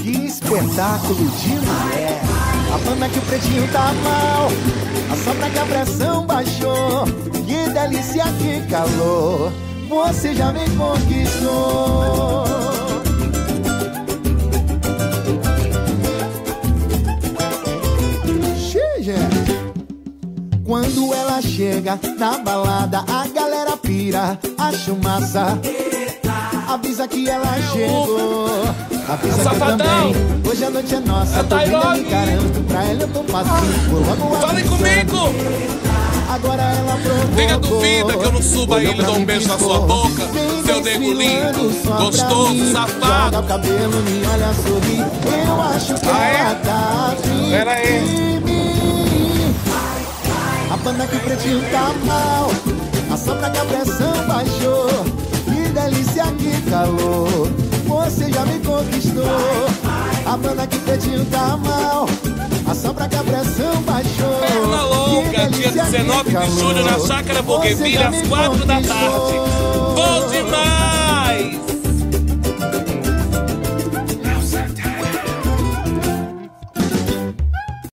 Que espetáculo de mulher. A banda que o pretinho tá mal. Assopra que a pressão baixou. Que delícia, que calor. Você já me conquistou. Quando ela chega na balada, a galera pira, acha massa. Avisa que ela chegou. Avisa que também. Hoje a noite é nossa. Tô bem me encarando. Pra ela eu tô passinho. Fale comigo! Agora ela provocou. Tenha dúvida que eu não suba ele e dou um beijo na sua boca. Seu nego lindo, gostoso, safado. Joga o cabelo, me olha sorrir. Eu acho que ela tá afim. Pera aí. A banda que o pretinho tá mal. Assopra que a pressão baixou. Que delícia, que calor. Você já me conquistou. A banda que o pretinho tá mal. Assopra que a pressão baixou. Perna longa, dia 19 de julho na Chácara Bougainville, às 4 da tarde. Bom demais!